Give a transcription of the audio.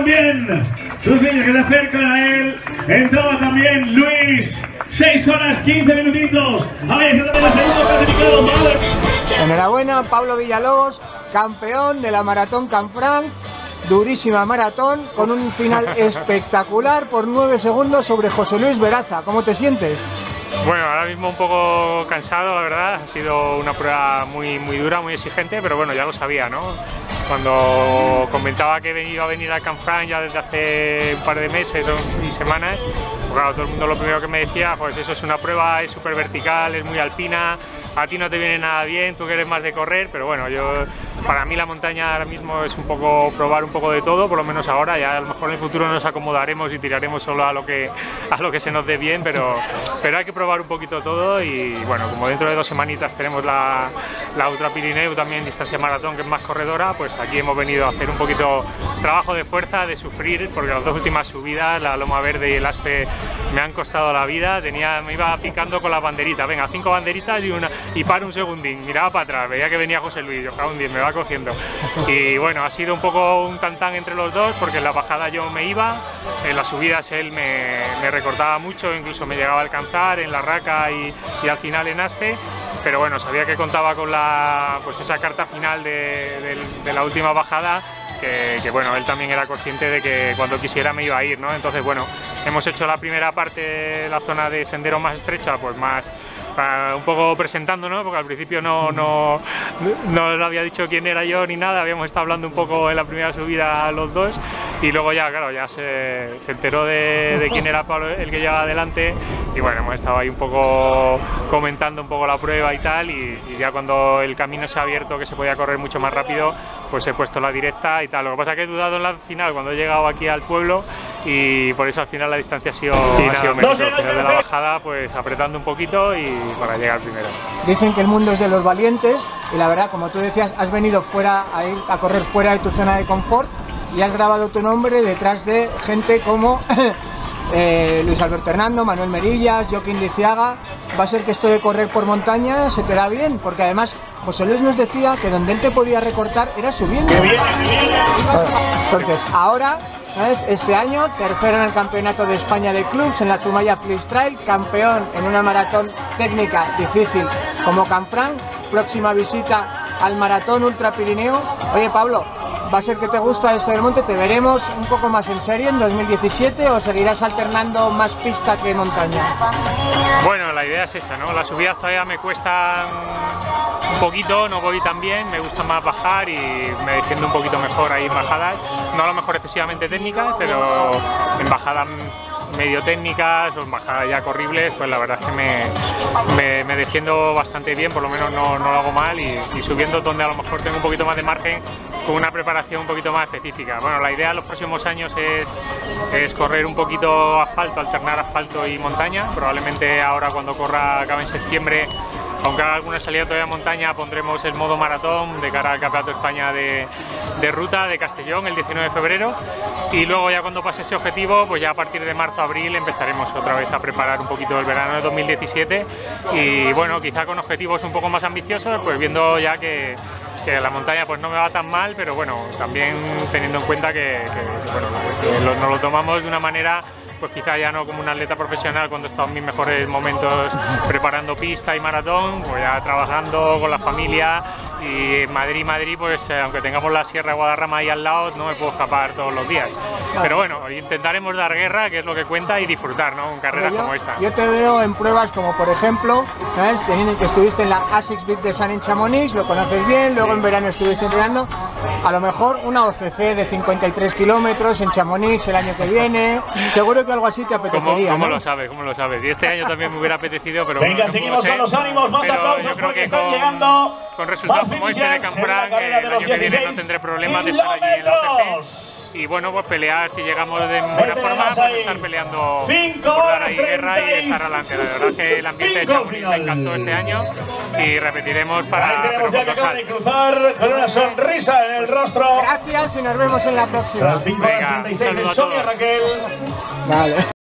también sus niños que se acercan a él. Entraba también Luis. 6 horas 15 minutitos. Ahí está también el segundo clasificado. Madre. Enhorabuena, Pablo Villalobos, campeón de la Maratón Canfranc. Durísima maratón con un final espectacular por 9 segundos sobre José Luis Veraza. ¿Cómo te sientes? Bueno, ahora mismo un poco cansado, la verdad. Ha sido una prueba muy dura, muy exigente, pero bueno, ya lo sabía, ¿no? Cuando comentaba que iba a venir al Canfranc ya desde hace un par de meses y semanas, pues claro, todo el mundo lo primero que me decía, pues eso es una prueba, es súper vertical, es muy alpina, a ti no te viene nada bien, tú que eres más de correr, pero bueno, para mí la montaña ahora mismo es un poco probar un poco de todo, por lo menos ahora, ya a lo mejor en el futuro nos acomodaremos y tiraremos solo a lo que se nos dé bien, pero hay que probar un poquito todo. Y bueno, como dentro de 2 semanitas tenemos la Ultra Pirineu, también distancia maratón, que es más corredora, pues aquí hemos venido a hacer un poquito trabajo de fuerza, de sufrir, porque las 2 últimas subidas, la Loma Verde y el Aspe, me han costado la vida. Me iba picando con las banderitas, venga, 5 banderitas y paro un segundín, miraba para atrás, veía que venía José Luis, yo cago en 10, me va cogiendo. Y bueno, ha sido un poco un tantán entre los dos, porque en la bajada yo me iba, en las subidas él me recortaba mucho, incluso me llegaba a alcanzar en la Raca y al final en Aspe, pero bueno, sabía que contaba con pues esa carta final de la última bajada, que bueno, él también era consciente de que cuando quisiera me iba a ir, ¿no? Entonces bueno, hemos hecho la primera parte, la zona de sendero más estrecha, pues más un poco presentándonos, porque al principio no le había dicho quién era yo ni nada, habíamos estado hablando un poco en la primera subida los dos, y luego ya, claro, ya se enteró de quién era Pablo, el que llevaba adelante, y bueno, hemos estado ahí un poco comentando un poco la prueba y tal, y ya cuando el camino se ha abierto, que se podía correr mucho más rápido, pues he puesto la directa y tal. Lo que pasa es que he dudado en la final cuando he llegado aquí al pueblo, y por eso al final la distancia ha sido menos. Al final de la bajada, pues apretando un poquito y para llegar primero. Dicen que el mundo es de los valientes, y la verdad, como tú decías, has venido fuera a correr fuera de tu zona de confort y has grabado tu nombre detrás de gente como Luis Alberto Hernando, Manuel Merillas, Joaquín Liciaga. Va a ser que esto de correr por montaña se te da bien, porque además José Luis nos decía que donde él te podía recortar era subiendo. Entonces, ahora, ¿sabes? Este año, tercero en el Campeonato de España de Clubs en la Zumaya Freestyle, campeón en una maratón técnica difícil como Canfranc, próxima visita al Maratón Ultra Pirineo. Oye, Pablo, ¿va a ser que te gusta esto del monte? ¿Te veremos un poco más en serio en 2017 o seguirás alternando más pista que montaña? Bueno, la idea es esa, ¿no? Las subidas todavía me cuestan un poquito, no voy tan bien, me gusta más bajar y me defiendo un poquito mejor ahí en bajadas, no a lo mejor excesivamente técnicas, pero en bajadas medio técnicas o en bajadas ya corribles, pues la verdad es que me defiendo bastante bien, por lo menos no lo hago mal, y subiendo donde a lo mejor tengo un poquito más de margen, con una preparación un poquito más específica. Bueno, la idea en los próximos años es correr un poquito asfalto, alternar asfalto y montaña. Probablemente ahora cuando acabe en septiembre, aunque haga alguna salida todavía a montaña, pondremos el modo maratón de cara al Campeonato de España de ruta de Castellón el 19 de febrero, y luego ya cuando pase ese objetivo, pues ya a partir de marzo-abril empezaremos otra vez a preparar un poquito el verano de 2017, y bueno, quizá con objetivos un poco más ambiciosos, pues viendo ya que la montaña pues no me va tan mal, pero bueno, también teniendo en cuenta que nos lo tomamos de una manera, pues quizá ya no como un atleta profesional cuando he estado en mis mejores momentos preparando pista y maratón, pues ya trabajando con la familia, y en Madrid, pues aunque tengamos la Sierra de Guadarrama ahí al lado, no me puedo escapar todos los días. Pero bueno, intentaremos dar guerra, que es lo que cuenta, y disfrutar, ¿no? En carreras como esta. Yo te veo en pruebas como, por ejemplo, ¿sabes? Teniendo que estuviste en la ASICS Big de San en Chamonix, lo conoces bien, luego en verano estuviste entrenando, a lo mejor una OCC de 53 kilómetros en Chamonix el año que viene, seguro que algo así te apetecería. ¿Cómo ¿no? lo sabes? Y este año también me hubiera apetecido, pero venga, bueno, seguimos con los ánimos, más aplausos porque están llegando. Con resultados como este de Canfranc, el año que viene no tendré problemas de estar allí en la OCC. Y bueno, pues pelear, si llegamos de buena forma, pues estar peleando por dar ahí guerra y estar adelante. La verdad es que el ambiente de Chamonix me encantó este año, y repetiremos para cruzar con una sonrisa en el rostro. Gracias y nos vemos en la próxima. Las 5:36 de Sonia Raquel. Vale.